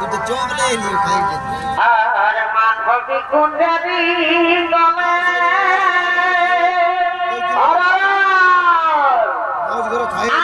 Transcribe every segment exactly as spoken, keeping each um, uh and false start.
तो चोगले लिए खाएंगे अरे मान भक्ति कुंडली गमे अरे आज करो खाएंगे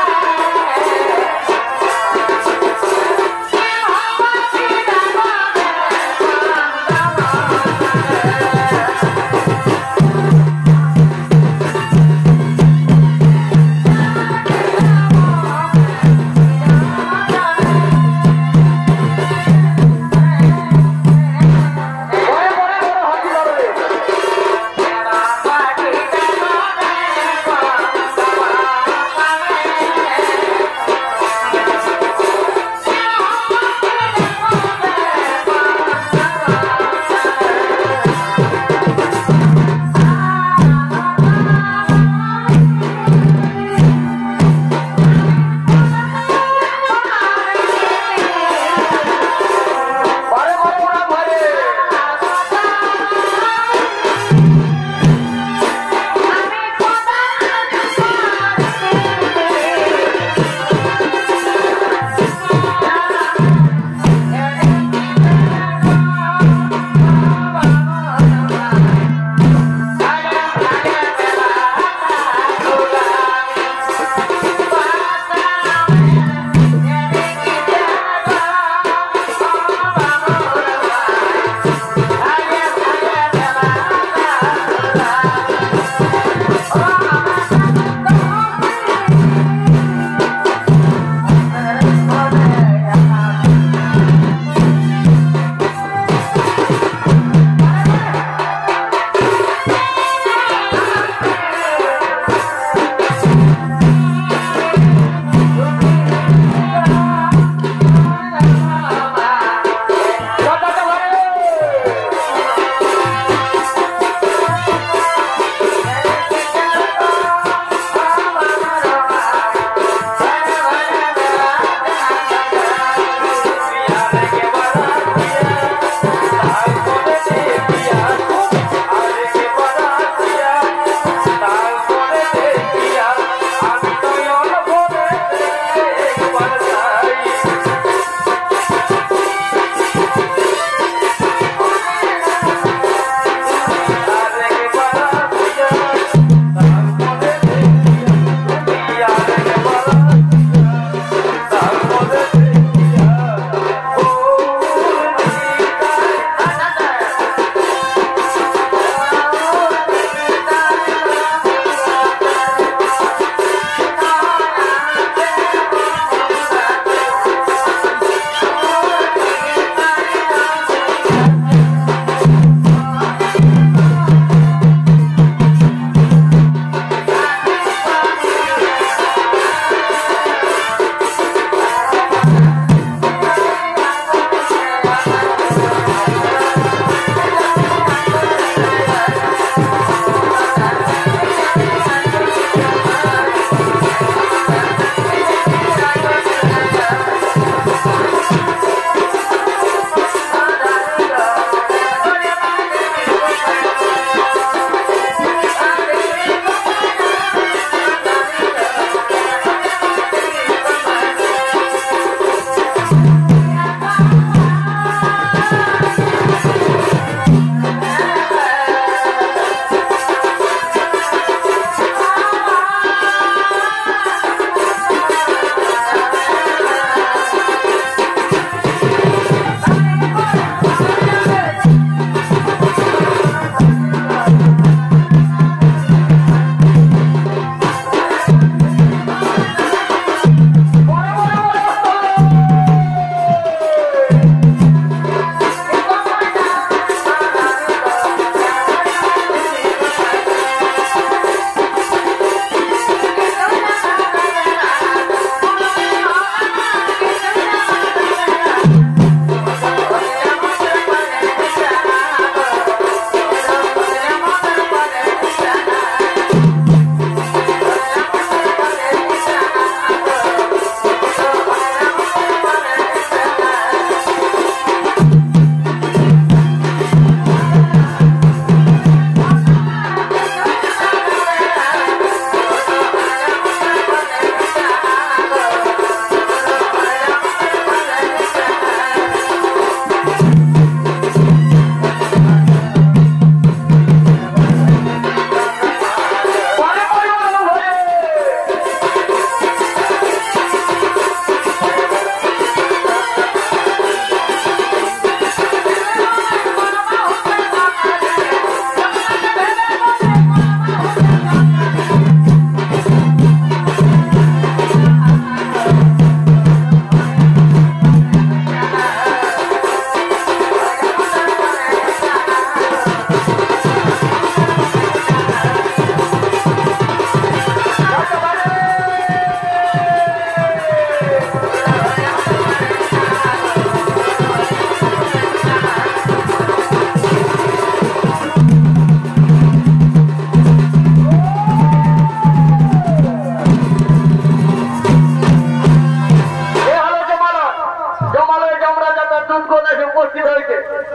Bye.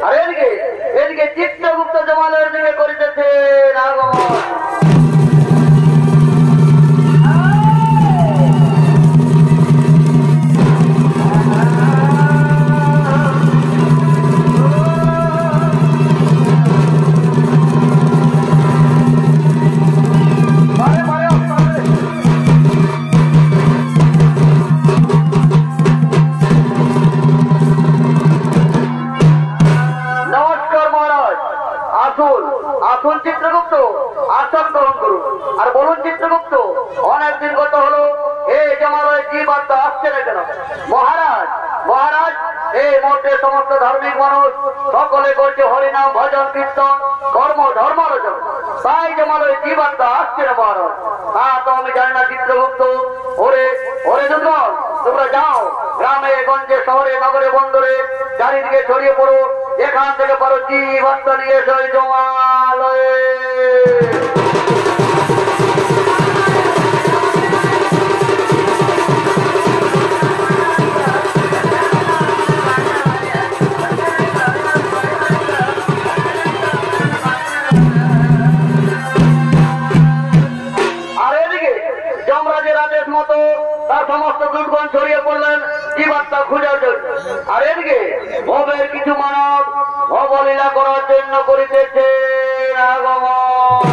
আর এদিকে এদিকে চিত্রগুপ্ত জমালের দিকে করিতেছে আগমন। আসুন চিত্রগুপ্ত, আসন গ্রহণ করুন। আর বলুন চিত্রগুপ্ত, অনেকদিন গত হলো এই জমালয় কি বার্তা আসছে না কেন? মহারাজ মহারাজ এই মুহূর্তে সমস্ত ধার্মিক মানুষ সকলে করছে হরিনাম ভজন কীর্তন কর্ম ধর্মালোচন, তাই জমালয় কি বার্তা আসছে না মহারাজ? তা তো আমি জানি না চিত্রগুপ্ত। ওরে ওরে দুর্গম, তোমরা যাও গ্রামে গঞ্জে শহরে নগরে বন্দরে চারিদিকে ছড়িয়ে পড়ো, এখান থেকে পারো কি বার্তা নিয়ে এসো জমালয়ে। মতো তার সমস্ত দুর্গণ ছড়িয়ে পড়লেন কি বার্তা খুঁজার জন্য। আর এদিকে ভবের কিছু মানব ভবলীলা করার জন্য করিতেছে আগমন।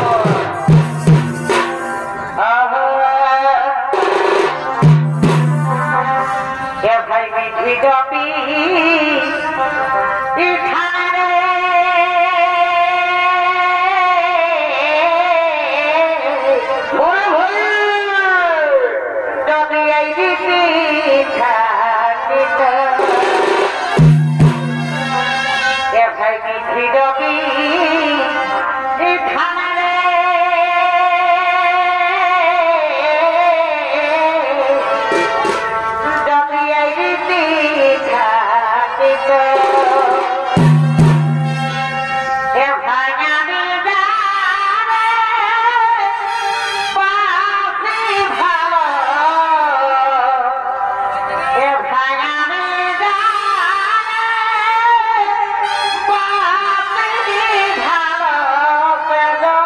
Bye.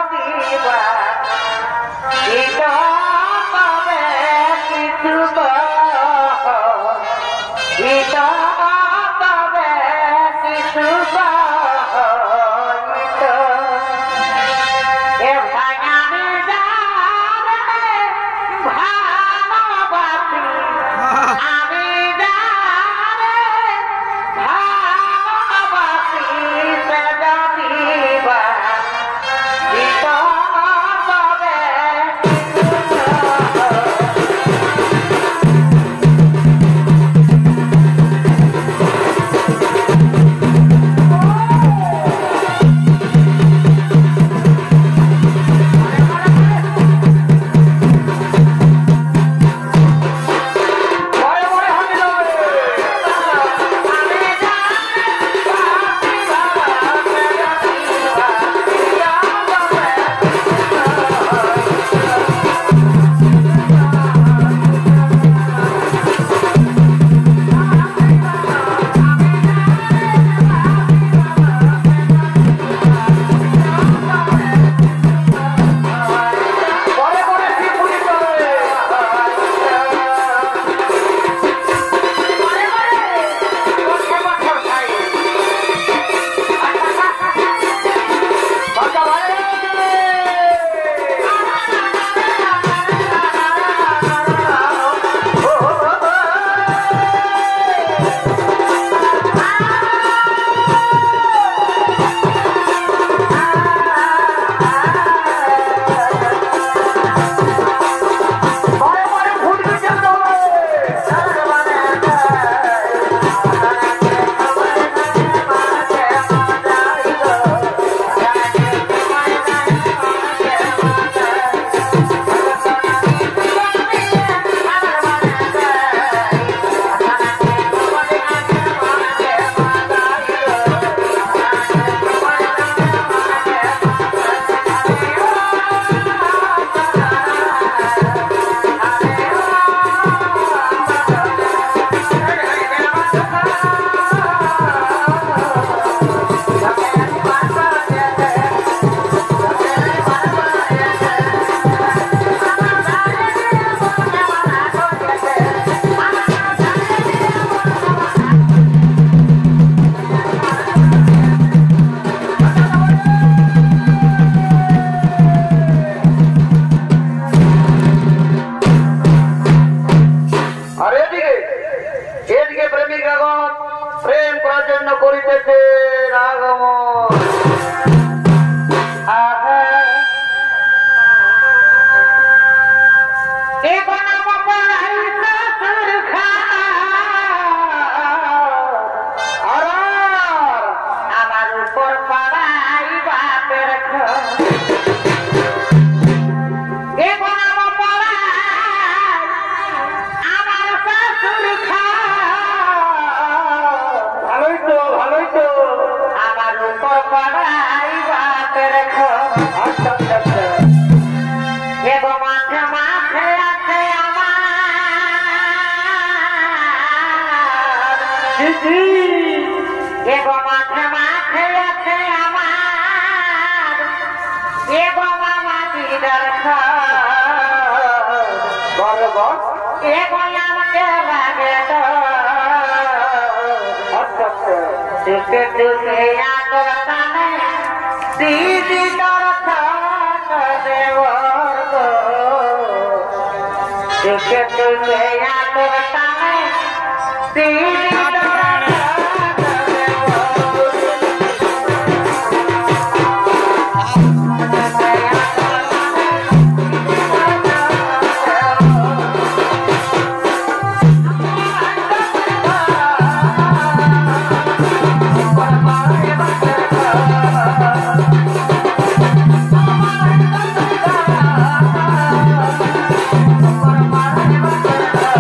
পাড়াই বাপের ঘর এ বনাম পাড়াই আমার শাশুর ভালোই তো ভালোই তো আমার উপর পাড়াই বাপের ঘর আচ্ছা আচ্ছা আচ্ছা এ গো মাঠে মাঠে আছে আমার এ গো মাঠে মাঠে আছে আমার এ গো মামা দিদার গর্ব এ গো আমাকে লাগে দুকে দুকে আতর টানে দিদি তোর দেওয়ার গো দুকে দুকে আতর টানে দিদি Bye.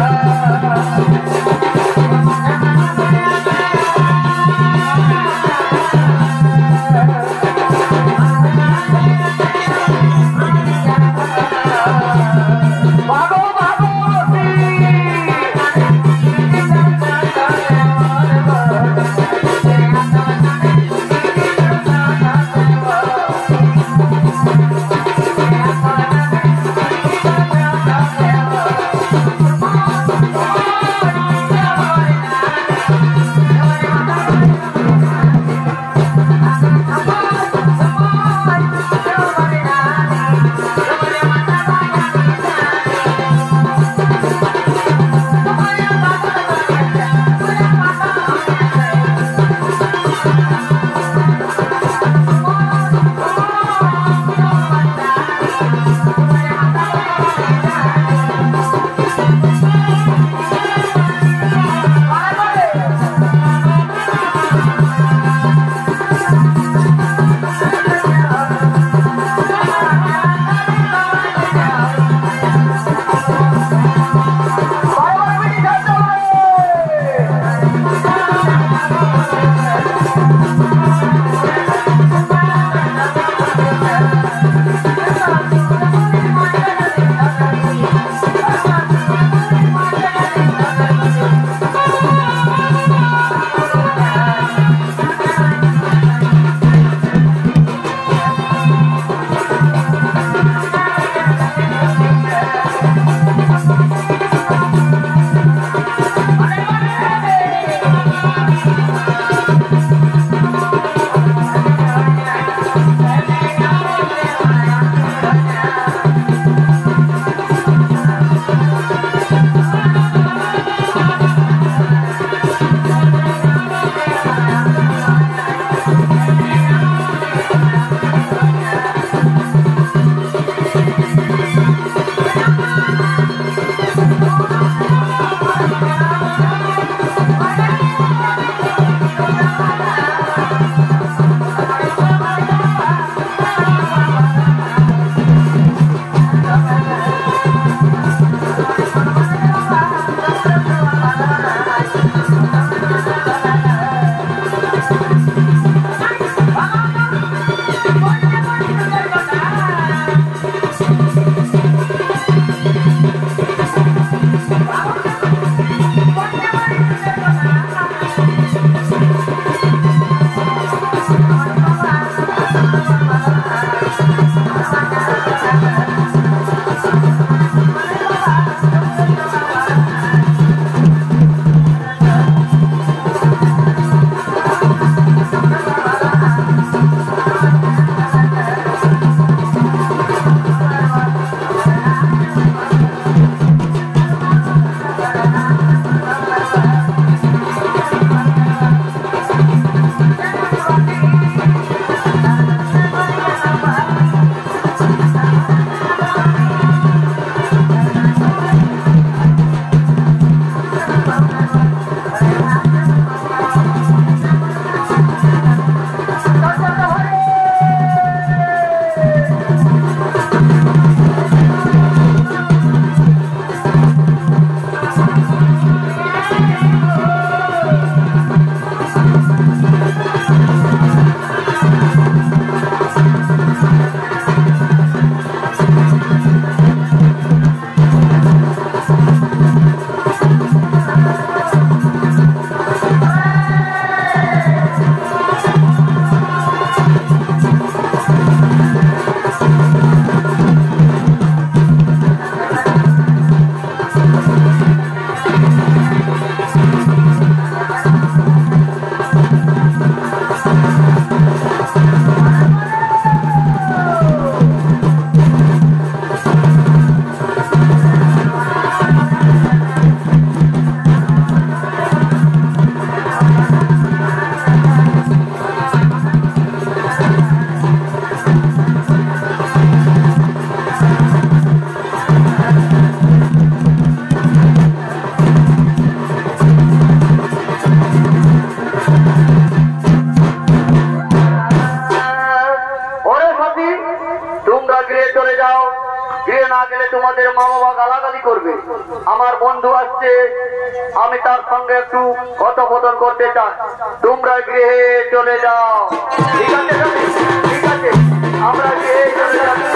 তোমাদের মা বাবা গালাগালি করবে। আমার বন্ধু আসছে, আমি তার সঙ্গে একটু কথোপকথন করতে চাই। তোমরা গৃহে চলে যাও। ঠিক আছে ঠিক আছে, আমরা গৃহে চলে যাচ্ছি।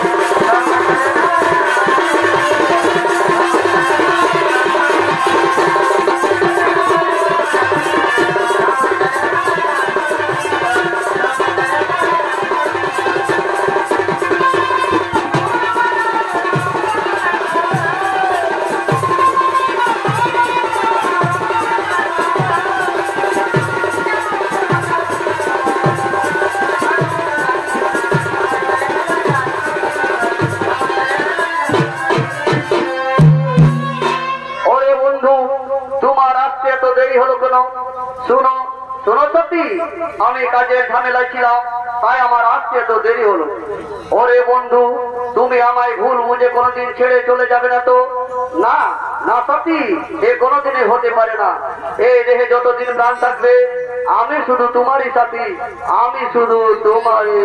শোনো শোনো সত্যি, আমি কাজের ঝামেলায় ছিলাম, তাই আমার আসতে তো দেরি হলো। ওরে বন্ধু, তুমি আমায় ভুল বুঝে কোনোদিন ছেড়ে চলে যাবে না তো? না না সত্যি, এ কোনোদিনই হতে পারে না। এই দেহে যতদিন প্রাণ থাকবে আমি শুধু তোমারই সাথী, আমি শুধু তোমারই।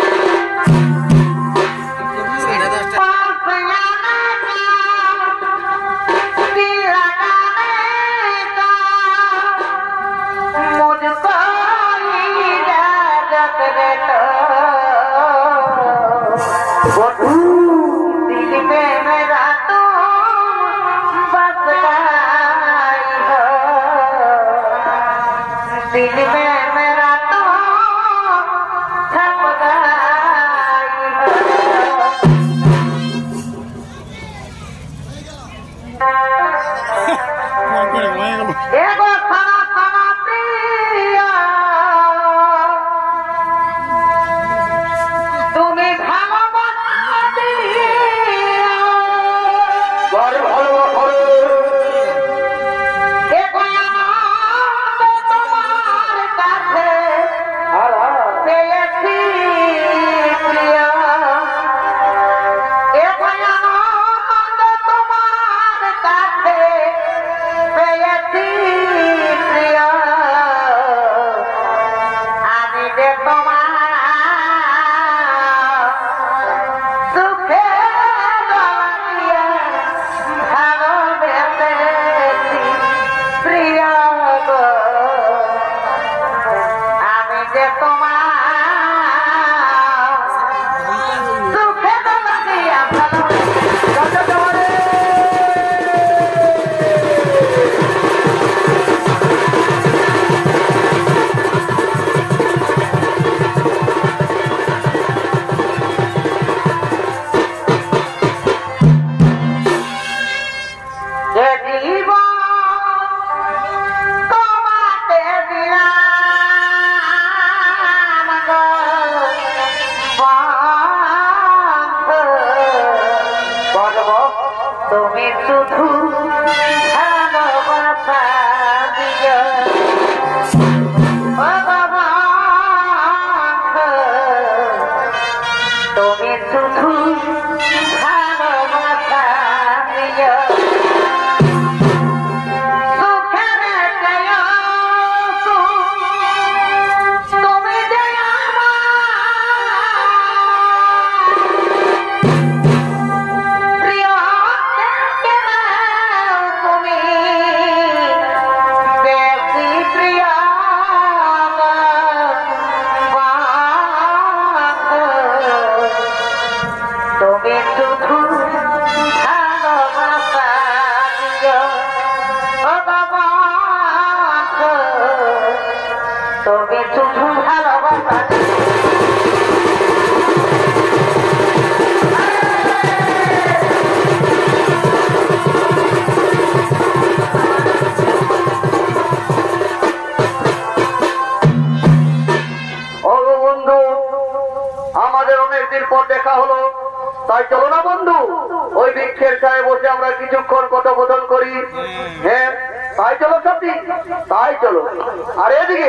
তাই চলো না বন্ধু, ওই বৃক্ষের ছায়ে বসে আমরা কিছুক্ষণ কথোপকথন করি। হ্যাঁ তাই চলো সত্যি, তাই চলো। আর এদিকে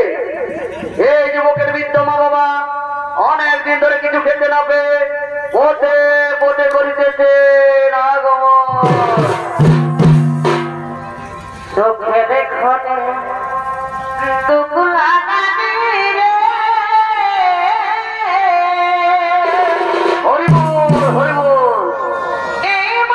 এই যুবকের বৃদ্ধ মা বাবা অনেকদিন ধরে কিছু খেতে না পেয়ে বসে বসে করিতেছে আগমন। চোখে দেখো হরিবল হরিবল।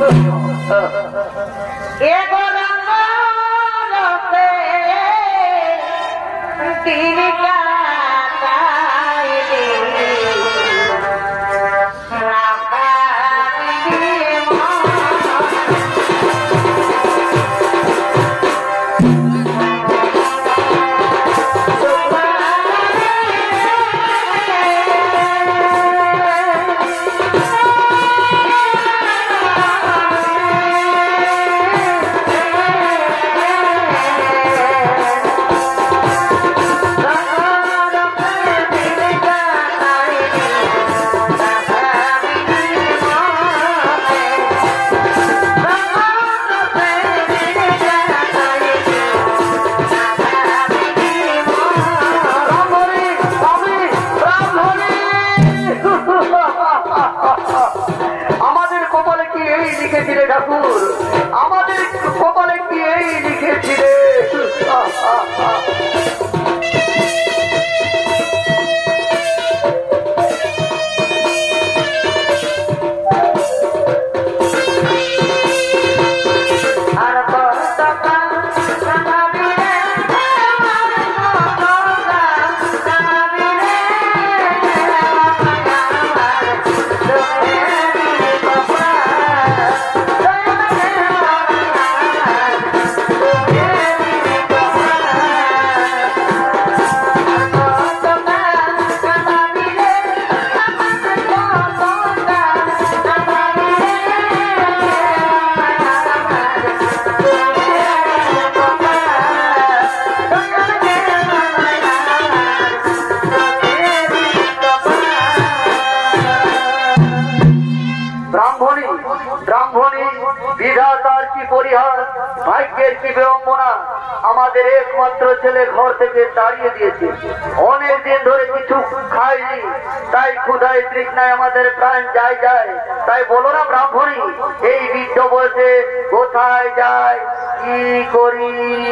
আমাদের কপালে কি এই লিখেছিলে? বিধাতার কি পরিহার, ভাগ্যের কি বিড়ম্বনা, আমাদের একমাত্র ছেলে ঘর থেকে তাড়িয়ে দিয়েছে। অনেক দিন ধরে কিছু খাইনি, তাই ক্ষুধায় তৃষ্ণায় আমাদের প্রাণ যায় যায়। তাই বলো না ব্রাহ্মণী, এই বৃদ্ধ বয়সে কোথায় যায়, কি করি?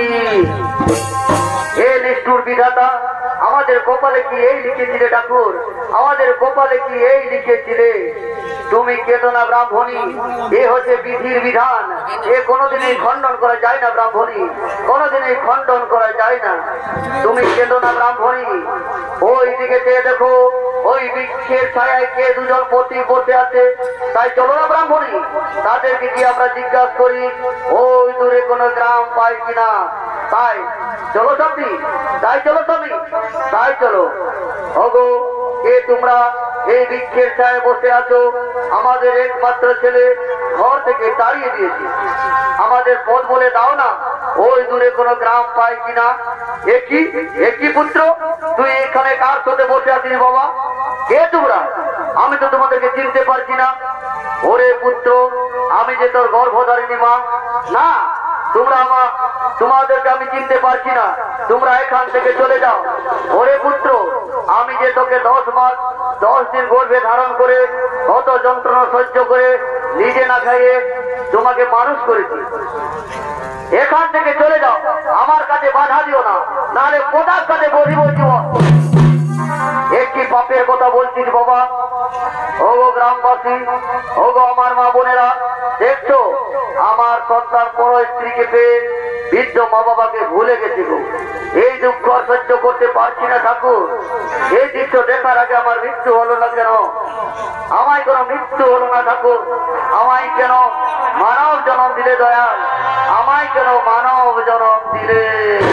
হে নিষ্ঠুর বিধাতা, আমাদের কপালে কি এই লিখেছিলে ঠাকুর? আমাদের কপালে কি এই লিখেছিলে? তুমি কেঁদো না ব্রাহ্মণী, এ হচ্ছে বিধির বিধান, এ কোনোদিনই খণ্ডন করা যায় না ব্রাহ্মণী, কোনোদিনই খণ্ডন করা যায় না। তুমি কেঁদো না ব্রাহ্মণী, ওই দিকে চেয়ে দেখো, ওই বৃক্ষের ছায়ায় কে দুজন পতি বসে আছে। তাই চলো না ব্রাহ্মণী, তাদেরকে কি আমরা জিজ্ঞাসা করি ওই দূরে কোনো গ্রাম পাই কিনা। তাই চলো সবদি, তাই চলো সবই, তাই চলো। ওগো, এ তোমরা এই বৃক্ষের ছায়ায় বসে আছো, আমাদের একমাত্র ছেলে ঘর থেকে তাড়িয়ে দিয়েছে। আমাদের পথ বলে দাও না, ওই দূরে কোনো গ্রাম পাই কিনা। একই একই পুত্র, তুই এখানে কার সাথে বসে আছিস বাবা? কে তোমরা? আমি তো তোমাদেরকে চিনতে পারছি না। ওরে পুত্র, আমি যে তোর গর্ভধারিণী মা না। তোমরা আমার তোমাদেরকে আমি চিনতে পারছি না, তোমরা এখান থেকে চলে যাও। ওরে পুত্র, আমি যে তোকে দশ মাস দশ দিন গর্ভে ধারণ করে কত যন্ত্রণা সহ্য করে নিজে না খাইয়ে তোমাকে মানুষ করেছি, এখান থেকে চলে যাও। আমার কাছে বাধা দিও না, নাহলে কোথার কাছে বসিব জীবন। একটি পাপের কথা বলছিস বাবা। ওগো গ্রামবাসী, ওগো আমার মা বোনেরা, দেখছো আমার সন্তান পর স্ত্রীকে পেয়ে বৃদ্ধ মা বাবাকে ভুলে গেছিল। এই দুঃখ সহ্য করতে পারছি না ঠাকুর। এই দৃশ্য দেখার আগে আমার মৃত্যু হলো না কেন? আমায় কেন মৃত্যু হলো না ঠাকুর? আমায় কেন মানব জন্ম দিলে দয়াল? আমায় কেন মানব জন্ম দিলে?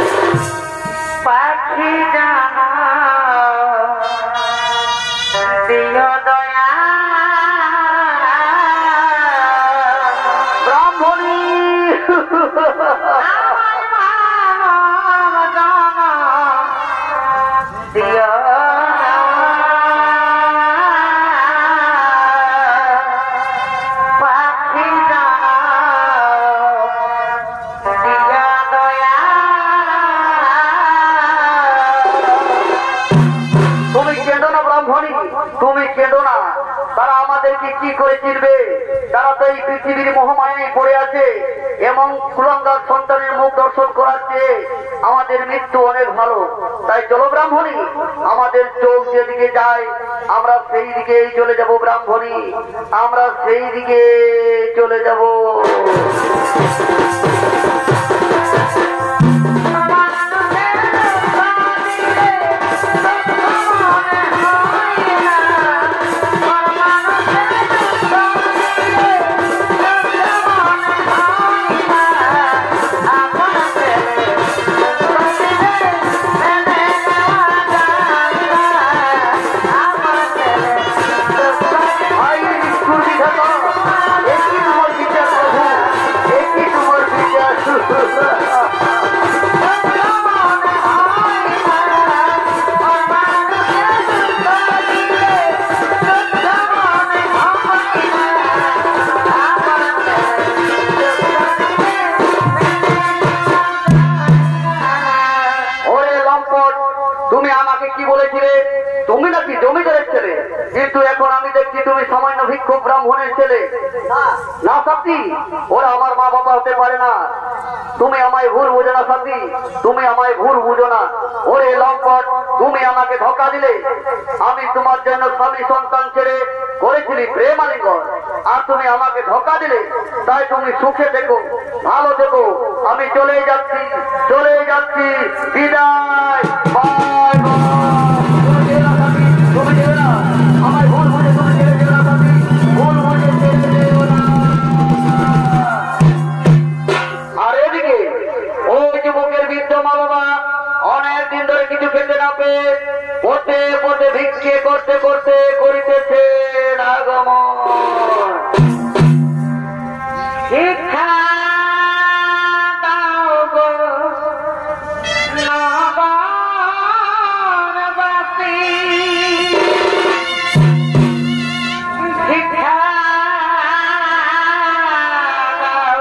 পাখি জানা দিও দয়া ব্রাহ্মণী, দিও পাখি জানা দিও দয়া। তুমি কেঁদো না ব্রাহ্মণী, তুমি কেঁদো না। তারা আমাদেরকে কি করে চিনবে? তারা তো এই পৃথিবীর মোহমায় পড়ে আছে, এবং কুলাঙ্গার সন্তানের মুখ দর্শন করাচ্ছে। আমাদের মৃত্যু অনেক ভালো। তাই চলো ব্রাহ্মণী, আমাদের চোখ যেদিকে যায় আমরা সেই দিকেই চলে যাব ব্রাহ্মণী, আমরা সেই দিকে চলে যাব। তুমি আমাকে কি বলেছিলে? তুমি নাকি জমিদারের ছেলে, কিন্তু এখন আমি দেখছি তুমি সামান্য ভিক্ষুক ব্রাহ্মণের ছেলে। না সাথী, ওরা আমার মা বাবা হতে পারে না। তুমি আমায় ভুল বুঝো না সাথী, তুমি আমায় ভুল বুঝো না। ওরে লম্পট, তুমি আমাকে ধোঁকা দিলে। আমি তোমার জন্য স্বামী সন্তান ছেড়ে করেছিলি প্রেম আলিঙ্গন, আর তুমি আমাকে ধোঁকা দিলে। তাই তুমি সুখে থেকো, ভালো থেকো। আমি চলে যাচ্ছি, চলে যাচ্ছি। বিদায়, বাই বাই। তুমি যেও না সাথী, তুমি যেও না। আমায় ভুল বুঝে তুমি ছেড়ে যেও না সাথী, ভুল বুঝে ছেড়ে যেও না। আর এদিকে ওই যুবকের বৃদ্ধ মা বাবা অনেক দিন ধরে কিছু খেতে না পেয়ে পথে পথে ভিক্ষে করতে করতে করিতেছে আগমন। শিক্ষা দাও গো নগরবাসী, শিক্ষা দাও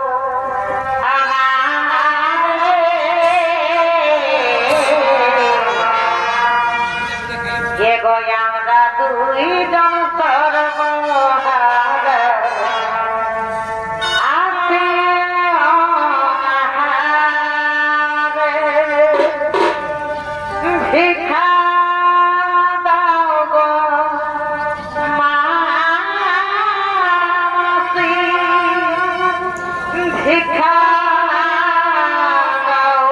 আমারে। গো আমরা দুইজন সর্বহারা আছে অনাহারে। ভিক্ষা দাও গো মাসি, ভিক্ষা দাও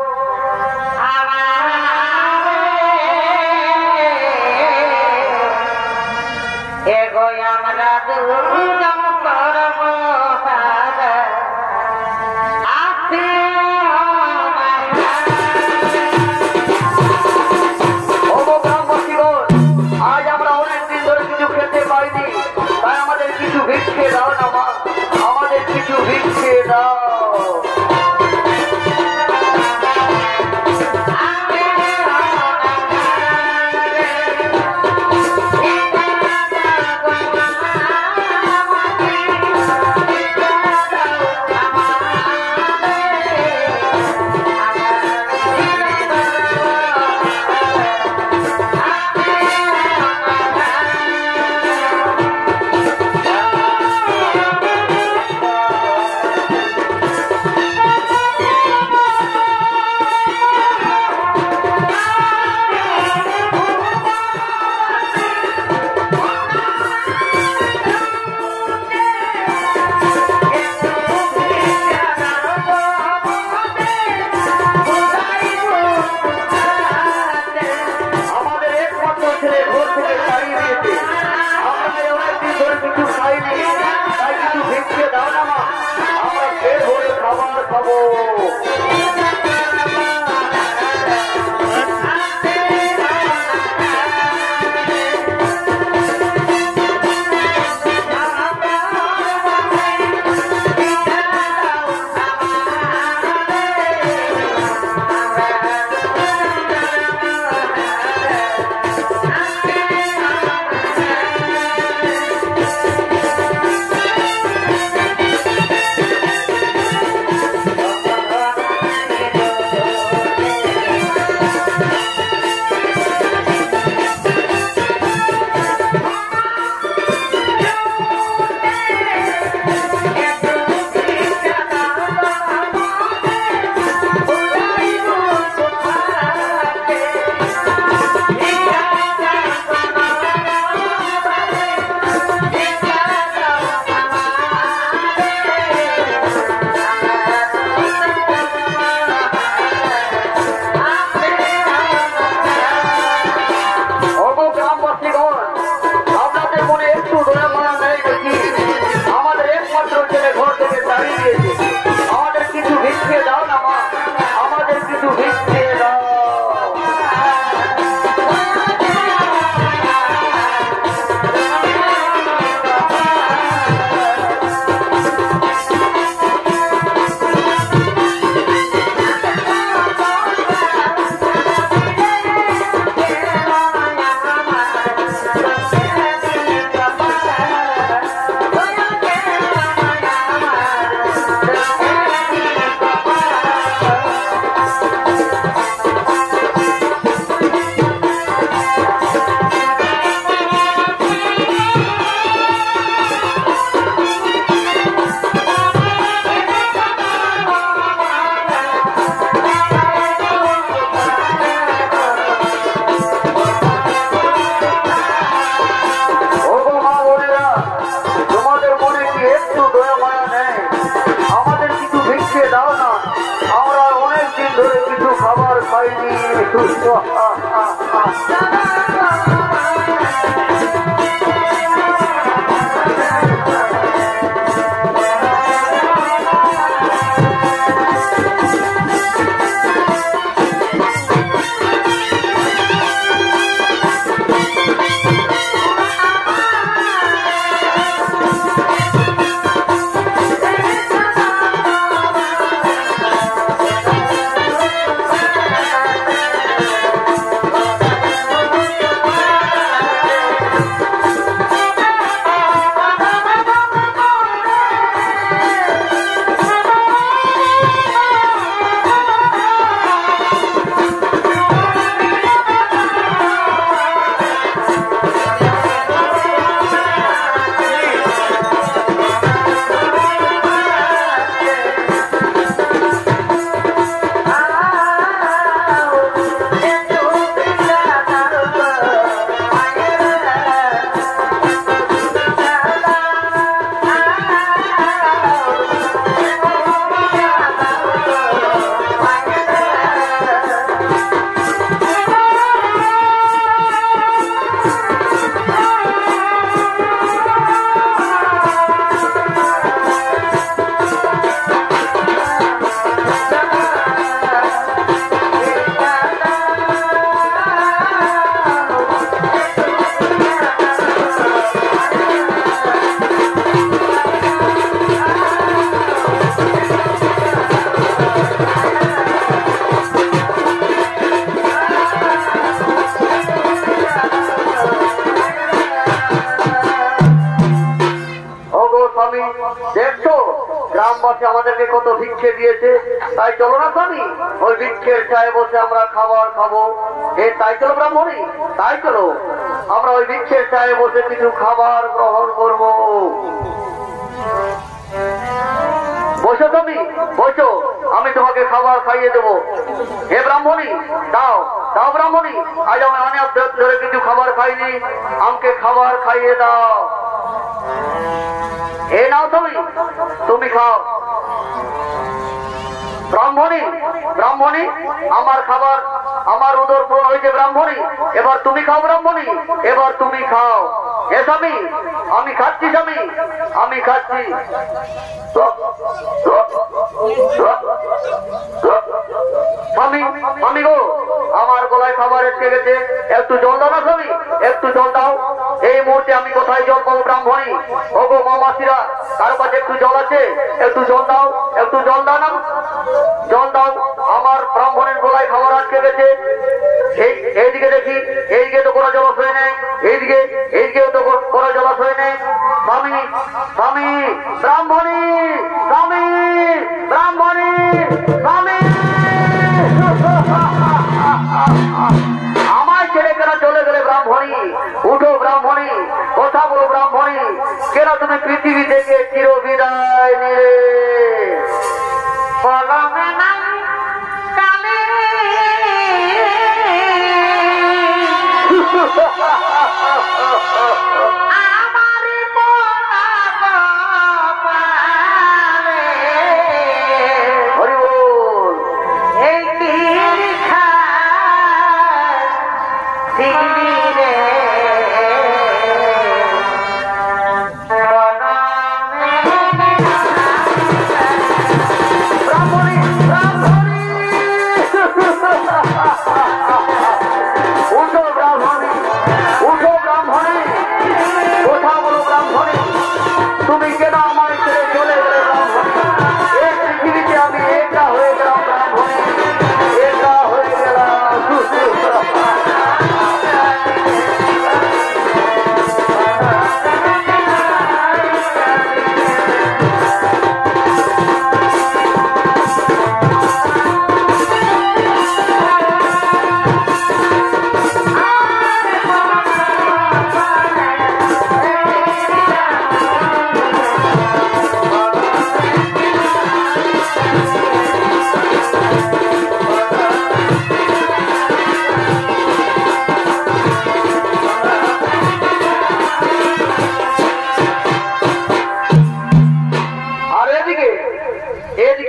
এগো আমরা দুজন সর্বহারা আছে অনাহারে। আজ আমরা অনেকদিন ধরে কিছু খেতে পাইনি, তাই আমাদের কিছু ভিক্ষে দাও না মা, আমাদের কিছু ভিক্ষে দাও। একটু দয়া মায়া নেই, আমাদের কিছু ভিক্ষে দাও না, আমরা অনেক দিন ধরে কিছু খাবার খাইনি। দেখছো গ্রামবাসী আমাদেরকে কত ভিক্ষে দিয়েছে, তাই চলো না স্বামী ওই ভিক্ষের চায়ে বসে আমরা খাবার খাবো। এ তাই চলো ব্রাহ্মণী, তাই চলো আমরা ওই ভিক্ষের চায়ে বসে কিছু খাবার গ্রহণ করবো। বসো তুমি, বসো, আমি তোমাকে খাবার খাইয়ে দেবো। হে ব্রাহ্মণী, দাও দাও ব্রাহ্মণী, আজ আমি অনেক ধরে কিছু খাবার খাইনি, আমাকে খাবার খাইয়ে দাও। এ নাও তুমি, তুমি খাও। ব্রাহ্মণী, ব্রাহ্মণী, আমার খাবার, আমার উদর পূরণ হয়েছে ব্রাহ্মণী, এবার তুমি খাও ব্রাহ্মণী, এবার তুমি খাও। এ স্বামী, আমি খাচ্ছি স্বামী, আমি খাচ্ছি। স্বামী, স্বামী গো, আমার গলায় খাবার এসে গেছে, একটু জল দাও না স্বামী, একটু জল দাও। এই মুহূর্তে আমি কোথায় জল পাবো ব্রাহ্মণী? ও গো মা মাসিরা, কারো কাছে একটু জল আছে? একটু জল দাও, একটু জল দাও না, জল দাও। আমার ব্রাহ্মণের গলায় খাবার আটকে গেছে। এই এইদিকে দেখি, এইদিকে তো কোনো জলাশয় নেই, এইদিকে এইদিকেও তো কোনো জলাশয় নেই। স্বামী, স্বামী, ব্রাহ্মণী, স্বামী, ব্রাহ্মণী, স্বামী। আমায় ছেড়ে কেন চলে গেলে ব্রাহ্মণী? উঠো ব্রাহ্মণী, কথা বলো ব্রাহ্মণী, কেন তুমি পৃথিবী থেকে চির বিদায় নিলে? হরি বল।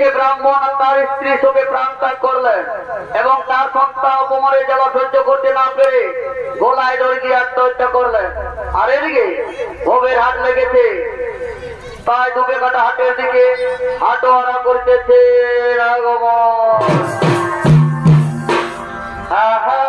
এইদিকে ব্রাহ্মণ আর তার স্ত্রী সবে প্রাণ ত্যাগ করলেন এবং তার সন্তান অপমানের জ্বালা সহ্য করতে না পেরে গোলায় দড়ি দিয়ে আত্মহত্যা করলেন। আর এদিকে ভোগের হাট লেগেছে, তাই দুবে কাটা হাটের দিকে হাটোয়ারা করতেছে রাগমন। হ্যাঁ হ্যাঁ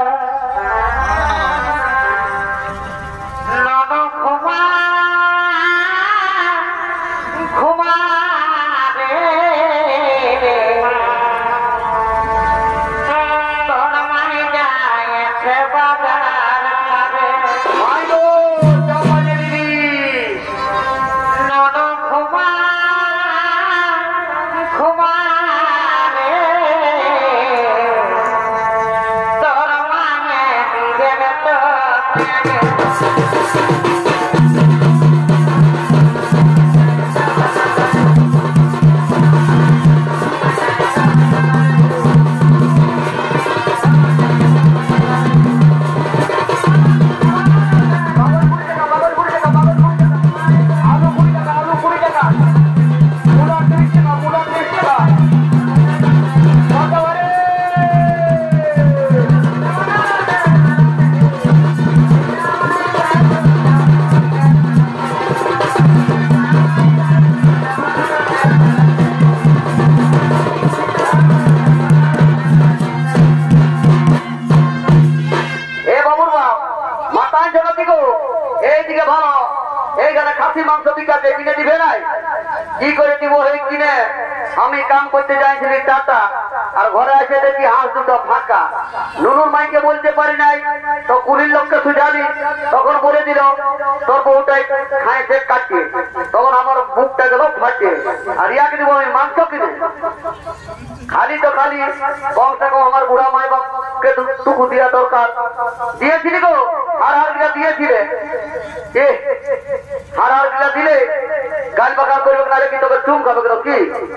কি করে দিব এই কিনে আমি কাম করতে যাইছিলি টাটা আর ঘরে এসে দেখি হাঁস দুটো ফাঁকা। নুনুর মাইকে বলতে পারি নাই তো কুড়ির লোককে সুঝালি, তখন বলে দিল তোর বউটাই খায় সে কাটিয়ে, তখন আমার বুকটা গেল ফাটে। আর ইয়াকে দিব আমি মাংস কিনে খালি তো খালি কমসে কম আমার বুড়া মাই বাপকে টুকু দেওয়া দরকার। দিয়েছিলি গো হার হার গিলা দিয়েছিলে, এ হার হার গিলা দিলে গাল বাগাল করবে না কি তোকে চুম খাবে কি?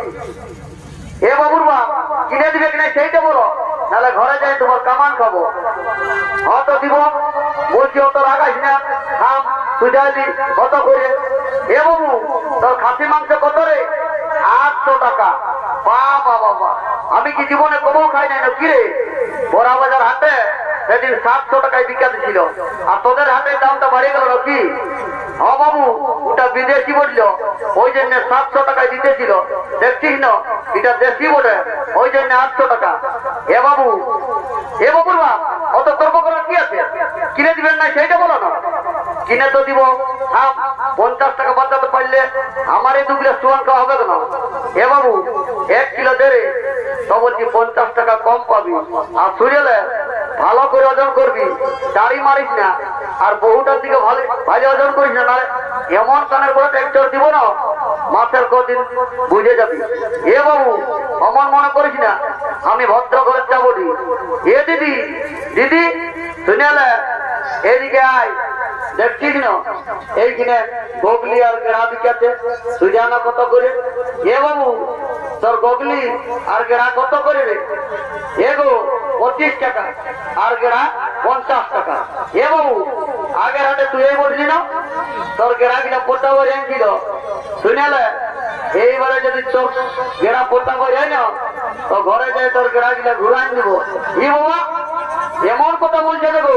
এ বাবুর মা কিনে দিবে কিনা সেইটা বলো, নাহলে ঘরে যাই তোমার কামান খাবো। হয়তো দিব বলছি অত লাগাইস না, খাম সুজাইলি কত করে? এ বাবু তোর খাসি মাংস কত রে? আটশো টাকা। বাবা বাবা আমি কি জীবনে কবও খাই নাই না কি রে? বড়া বাজার হাটে সেদিন সাতশো টাকায় বিকা দিছিল, আর তোদের হাটের দামটা বাড়িয়ে গেল কি? হ্যাঁ বাবু ওটা বিদেশি বললো ওই জন্য সাতশো টাকায় দিতেছিল, দেখছিস না এটা দেশি বলে ওই জন্য আটশো টাকা। এ বাবু এ বাবুর মা অত তর্ক করার কি আছে? কিনে দিবেন না সেইটা বলো না। কিনে তো দিব, হ্যাঁ পঞ্চাশ টাকা বাঁচাতে পারলে আমার এই দু গ্লাস চুয়ান খাওয়া হবে কেন? এ বাবু এক কিলো দেরে তো বলছি পঞ্চাশ টাকা কম পাবি। আর সুজেলে ভালো করে ওজন করবি, দাড়ি মারিস না, আর বহুটার দিকে ভালো ভালো ওজন করিস না, এমন কানের করে ট্র্যাক্টর দিব না মাসের কদিন বুঝে যাবি। এ বাবু অমন মনে করিস না, আমি ভদ্র ঘরে যাবো। এ দিদি দিদি শুনেলে এদিকে আয়, দেখছিস না এইখানে গগলি আর গেড়া বিকাতে সুজানা কত করে? এ বাবু তোর গগলি আর গেড়া কত করে রে? এগো পঁচিশ টাকা আর গেড়া পঞ্চাশ টাকা। এ বাবু আগের হাটে তুই এই বললি না তোর গেড়া কিনা পোতা করে ছিল, শুনেলে এইবারে যদি তোর গেড়া পোতা করে না তো ঘরে যাই তোর গেড়া কিনা ঘুরাই দিব। ই বাবা এমন কথা বলছে দেখো,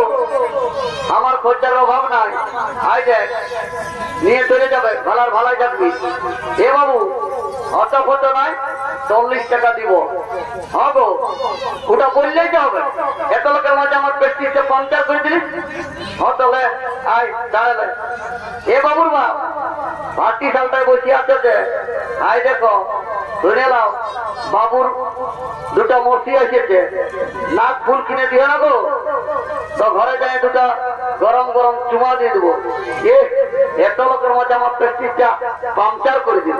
আমার খরচার অভাব নাই, আই দেখ নিয়ে চলে যাবে, ভালার ভালাই থাকবি। এ বাবু অত কত নাই, চল্লিশ টাকা দিব। হবো ওটা বললেই তো হবে, এত লোকের মাঝে আমার পেট্রিতে পঞ্চাশ করে দিলি হতলে আয় দাঁড়ালে। এ বাবুর মা ভাটি সালটায় বসে আছে যে, আই দেখো শুনে নাও বাবুর দুটা মূর্তি এসেছে, নাক ফুল কিনে দিয়ে না গো, তো ঘরে যাই দুটা গরম গরম চুমা দিয়ে দেবো। এ এত লোকের মাঝে আমার প্রেস্টিজটা পাংচার করে দিল।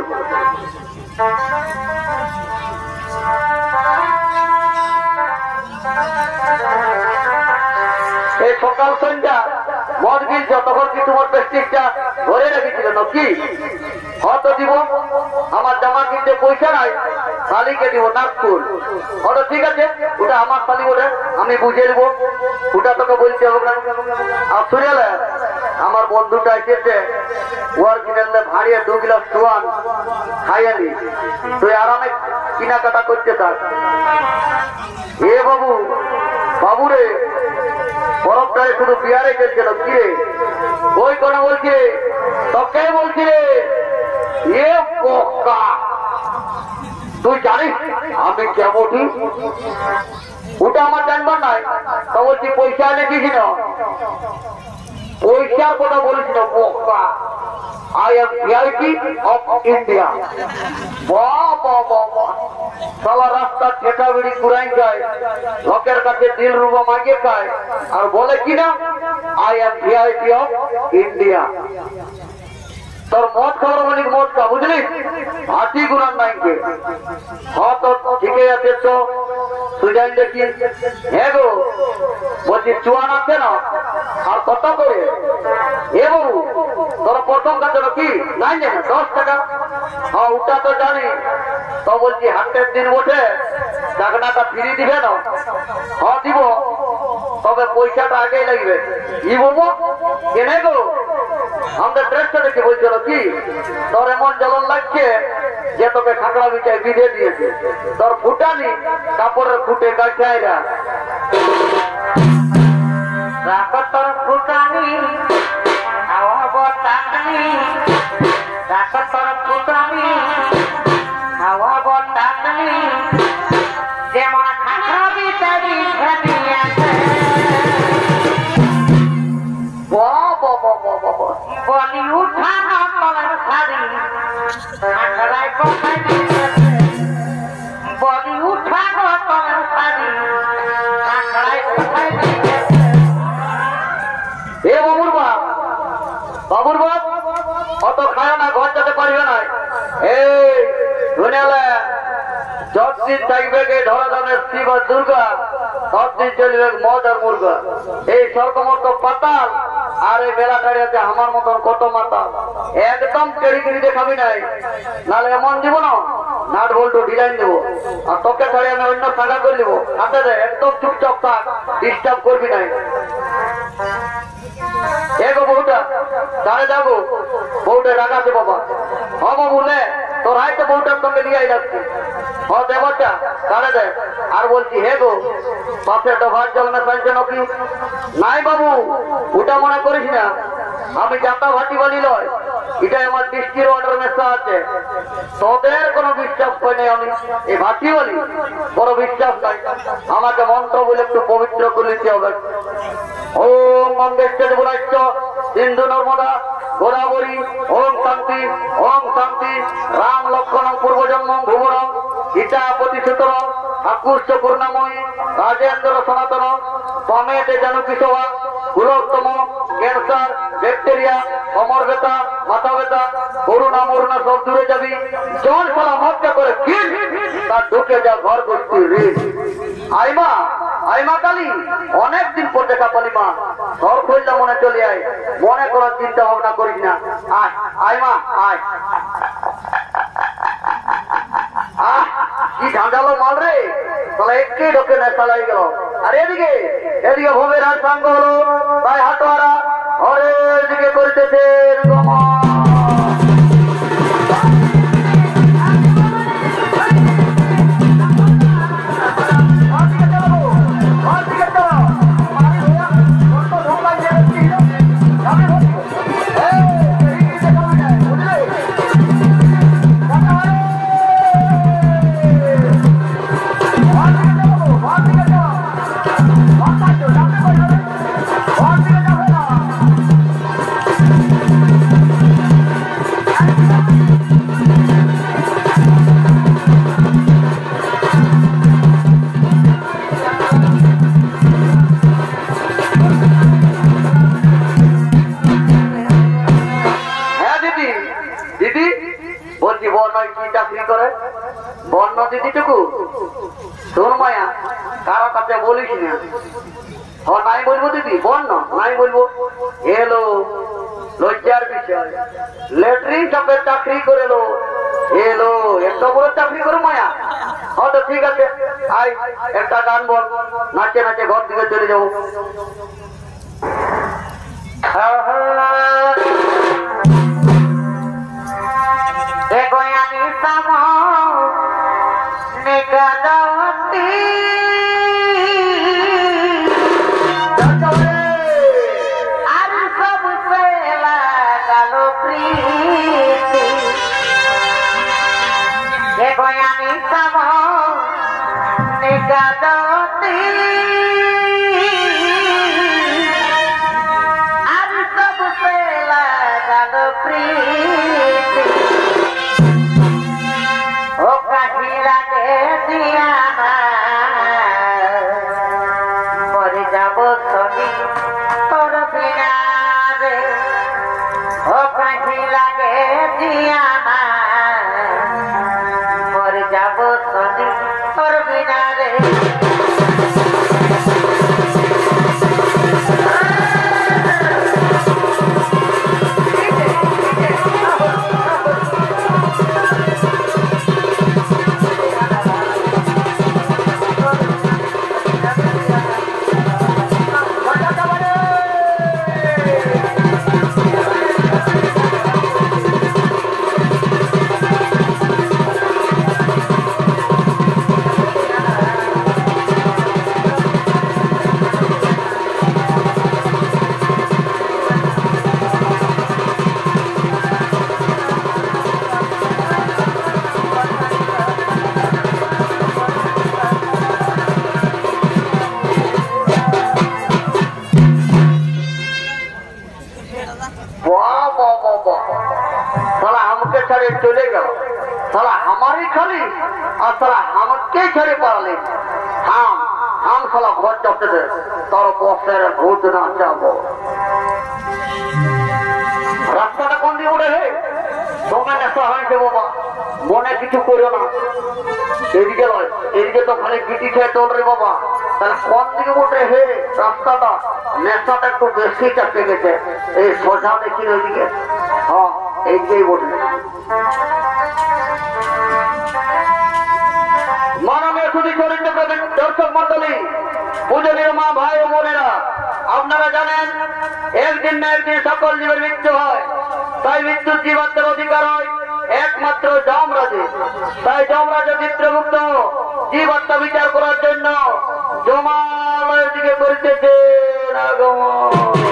এই সকাল সন্ধ্যা মদ গিলছ তখন কি তোমার প্রেস্টিজটা ধরে রেখেছিল নাকি? হয়তো দিব আমার জামা কিনতে পয়সা নাই, শালিকে দিব নাগপুর। ওটা ঠিক আছে, ওটা আমার শালি, ওটা আমি বুঝে দেবো, ওটা তোকে বলতে হবে না। আর শুনেলে আমার বন্ধুটা এসেছে, ওর কিনে ভাড়িয়ে দু গিলাস জোয়ান খাইয়ে নি, তুই আরামে কেনাকাটা করতে থাক। এ বাবু, বাবু রে, বরফটায় শুধু বিয়ারে চলছিল কি রে? ওই কোনো বলছি রে, তোকে বলছি রে, এ বোকা, তুই জানিস আমি কেমন? ওটা আমার জানবার নাই। তো বলছি পয়সা এনেছিস না, পয়সার কথা বলিস না বোকা। I am VIP of India. সালা রাস্তা ঠেকা বিড়ি কুড়াই যায়, লোকের কাছে দিল রুবা মাগিয়ে খায়, আর বলে কিনা I am VIP of India. তোর মদ খাওয়ার মালিক মদ খা, বুঝলি? হাতি গুণার নাইকে। হ্যাঁ তো ঠিকই আছে, তো সুজাই দেখি। হ্যাঁ গো, বলছি চুয়ান আছে না, আর কত করে? এ বাবু, তোর প্রথম কাছে কি নাই জানে দশ টাকা? হ্যাঁ ওটা তো জানি। তো বলছি হাটের দিন ওঠে টাকাটা ফিরি দিবে না? হ্যাঁ দিব, তবে পয়সাটা আগেই লাগবে। ই বাবু কেনে গো, আমাদের ড্রেসটা দেখে বলছিল কি তোর এমন জ্বলন লাগছে যে তোকে খাকড়া বিটায় বিঁধে দিয়েছে, তোর ফুটানি কাপড়ের ফুটে গাছাইরা রাখো তোর ফুটানি, খাওয়াবো টাকনি, রাখো তোর ফুটানি, খাওয়াবো টাকনি, যেমন খাকড়া বিটাই ভেদিয়েছে। বলি উঠানো তলের শাড়ি, খাকড়ায় কোথায় দিয়েছে? বলি উঠানো তলের শাড়ি, খাকড়ায় কোথায় দিয়েছে? এ বাবুর বাপ, বাবুর বাপ অত খায় না, ঘর যেতে পারিবে না। এই শুনেলে যতদিন থাকবে গে ধরা দামের শিব আর দুর্গা, ততদিন চলবে মদ আর মুর্গা। এই স্বর্গমর্ত পাতাল আর এই বেলা টাড়িয়াতে আমার মতন কত মাতা, একদম চেড়িগিরি দেখাবি নাই, নাহলে এমন দিব না নাট বল্টু ডিজাইন দেবো, আর তোকে ছাড়ি আমি অন্য সাজা করে দিব। হাতে দে, একদম চুপচাপ থাক, ডিস্টার্ব করবি নাই। এগো বউটা দাঁড়ে যাবো, বউটা রাগাছে বাবা। হব বলে তোর হাইতে বউটার সঙ্গে লিয়াই যাচ্ছি। হ দেবটা দাঁড়ে দে। আর বলছি হে গো, পাশে ডোভার জল মেশাইছে নাকি? নাই বাবু, ওটা মনে করিস না, আমি যাতা ভাটি বলি লয়, এটা আমার দৃষ্টির অর্ডার মেশা আছে। তোদের কোনো বিশ্বাস হয় নাই, আমি এই ভাটি বলি বড় বিশ্বাস নাই। আমাকে মন্ত্র বলে একটু পবিত্র করে নিতে হবে। ওম মঙ্গেশ্বর বলাচ্ছ সিন্ধু নর্মদা গোদাবরী, ওম শান্তি, ওম শান্তি। রাম লক্ষণ পূর্বজন্ম ভুবরম, গীতা প্রতিষ্ঠিতরম, ঠাকুর্ষ পূর্ণাময়ী, রাজেন্দ্র সনাতন, সমেতে জানুকি সভা, গুরুত্তম, ক্যান্সার, ব্যাকটেরিয়া, কমর ব্যথা, মাথা ব্যথা, করুণা মরুণা সব দূরে যাবি। জল ফলা মজ্জা করে কি তার ঢুকে যা ঘর গোষ্ঠী রে। আইমা, আইমা কালী, অনেকদিন পর দেখা পালি মা, ঘর খুললে মনে চলে আয়, মনে করার চিন্তা ভাবনা করিস না। আয় আইমা আয়। আহ কি ঝাঁঝালো মাল রে, তাহলে একটি ঢোকে নেশা লাগে গেল। আর এদিকে এদিকে ভূমের হাত সাঙ্গ হলো, তাই হাটোয়ারা ঘরের দিকে করিতেছে গমন। দিদিটুকু শোন মায়া, কারো কাছে বলিস না। ও নাই বলবো দিদি, বল না, নাই বলবো। এলো লজ্জার বিষয়, লেট্রিন সাপের চাকরি করে এলো, এলো এত বড় চাকরি করে মায়া। হয়তো ঠিক আছে, আই একটা গান বল, নাচে নাচে ঘর দিকে চলে যাবো। चले गया साला हमारी खाली और साला हमके छड़े पाले हम हम साला घर चलते थे तार बसर भूत ना जाबो रास्ताটা কোন দিকে উঠে হে তোমার নেশা হয়েছে বাবা মনে কিছু করো না এদিকে লয় এদিকে তো খালি গিটি খেয়ে চল রে বাবা তাহলে কোন দিকে উঠে হে রাস্তাটা নেশাটা একটু বেশি চাপে গেছে এই সোজা দেখি ওইদিকে হ্যাঁ এইদিকেই উঠে মাননীয় সুধী চরিত্র দর্শক মন্ডলী পূজনীয় মা ভাই ও বোনেরা আপনারা জানেন একদিন না একদিন সকল জীবের মৃত্যু হয় তাই মৃত্যুর জীবাত্মার অধিকার হয় একমাত্র যমরাজে তাই যমরাজ চিত্রগুপ্ত জীবাত্মা বিচার করার জন্য জমালয়ের দিকে করিতেছে আগমন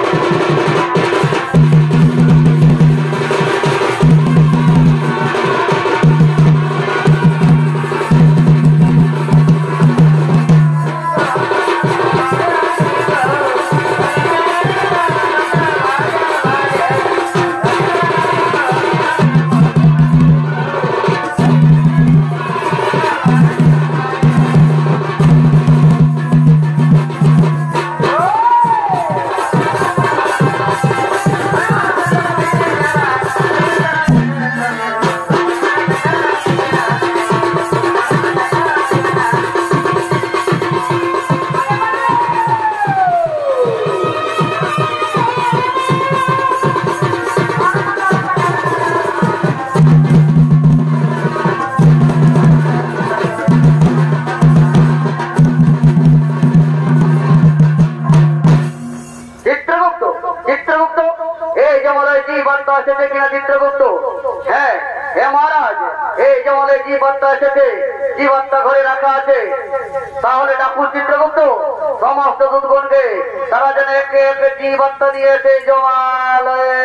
জীবাত্মা ঘরে রাখা আছে তাহলে ডাকুন চিত্রগুপ্ত সমস্ত দুধগণকে তারা যেন একে একে জীবাত্মা দিয়েছে জমালয়ে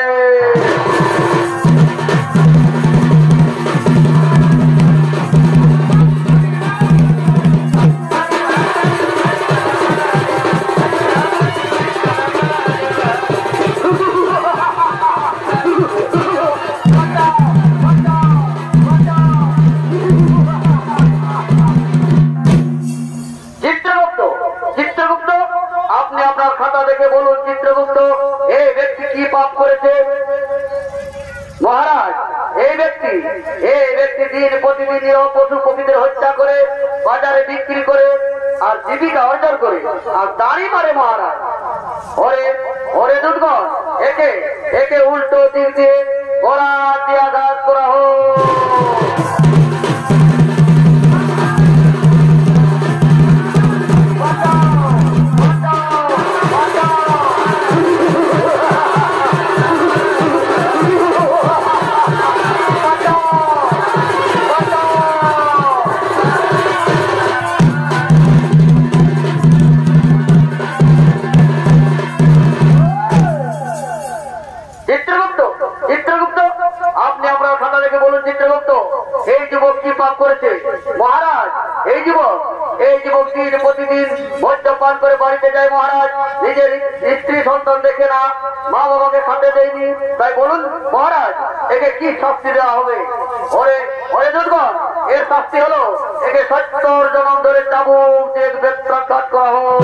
মহারাজ এই ব্যক্তি এই ব্যক্তি দিন প্রতিদিন পশু পক্ষীদের হত্যা করে বাজারে বিক্রি করে আর জীবিকা অর্জন করে আর দাঁড়ি মারে মহারাজ ওরে ওরে দুধগণ একে একে উল্টো দিক দিয়ে গোড়া দিয়ে আঘাত করা হোক মহারাজ এই যুবক এই যুবকটির প্রতিদিন মদ্যপান করে বাড়িতে যায় মহারাজ, নিজের স্ত্রী সন্তান দেখে না, মা বাবাকে খেতে দেয়নি, তাই বলুন মহারাজ একে কি শাস্তি দেওয়া হবে? ওরে ওরে দুর্গণ, এর শাস্তি হলো একে সত্তর জনম ধরে চাবুক দিয়ে বেত্রাঘাত করা হোক।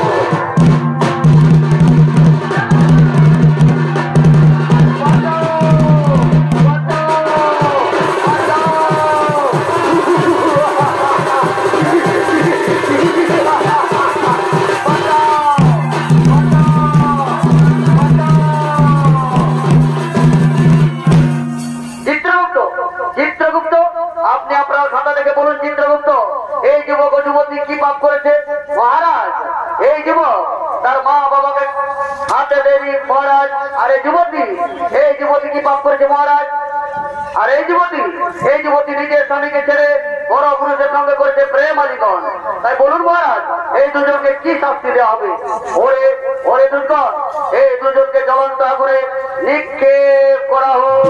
মহারাজ এই যুবক তার মা বাবাকে হাতে দেয়নি মহারাজ, আর এই যুবতী এই যুবতী কি পাপ করেছে মহারাজ? আর এই যুবতী এই যুবতী নিজের স্বামীকে ছেড়ে বড় পুরুষের সঙ্গে করেছে প্রেম আলিঙ্গন, তাই বলুন মহারাজ এই দুজনকে কি শাস্তি দেওয়া হবে? ওরে ওরে দুর্গণ, এই দুজনকে জ্বলন্ত আগুনে নিক্ষেপ করা হোক।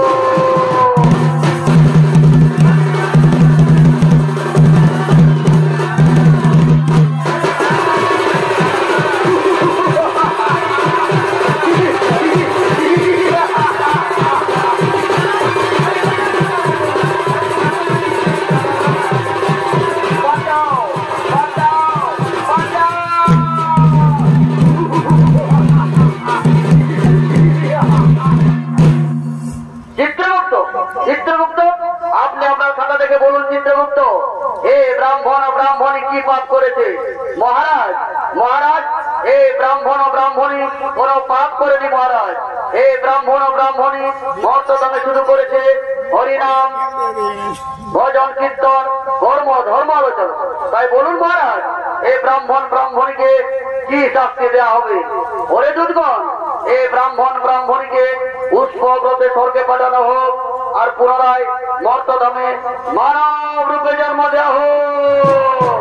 চিত্রগুপ্ত আপনি আপনার খাতা থেকে বলুন চিত্রগুপ্ত এ ব্রাহ্মণ ও ব্রাহ্মণী কি পাপ করেছে? মহারাজ মহারাজ এই ব্রাহ্মণ ও ব্রাহ্মণী কোন পাপ করেনি মহারাজ, এই ব্রাহ্মণ ও ব্রাহ্মণী মর্তদামে শুরু করেছে হরিনাম ভজন কীর্তন কর্ম ধর্ম আলোচনা, তাই বলুন মহারাজ এই ব্রাহ্মণ ব্রাহ্মণীকে কি শাস্তি দেওয়া হবে? ওরে দুর্গণ, এই ব্রাহ্মণ ব্রাহ্মণীকে পুষ্পব্রতে স্বর্গে পাঠানো হোক আর পুনরায় মর্তধামে মানব রূপে জন্ম দেওয়া হোক।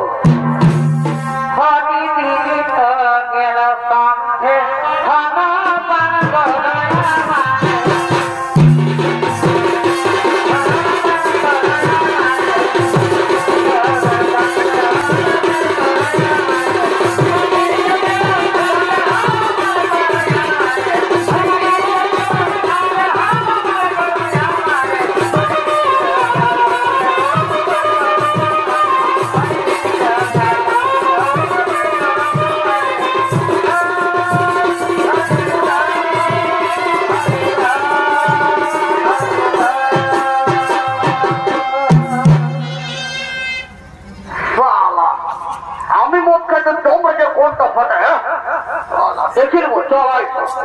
আমি মদ খাইতে তোমরা যে কোনটা ফাটা দেখি নেবো চলাই।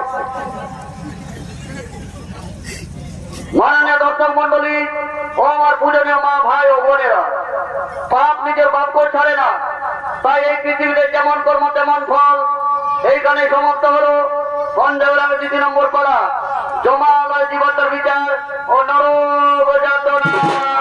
মাননীয় দর্শক মন্ডলী ও আমার পূজনীয় মা ভাই ও বোনেরা, পাপ নিজের বাপকে ছাড়ে না, তাই এই পৃথিবীতে যেমন কর্ম তেমন ফল। এইখানে সমাপ্ত হলো সঞ্জয় দ্বিতীয় নম্বর পাড়া জমালয় জীবতার বিচার ও নরক যাতনা।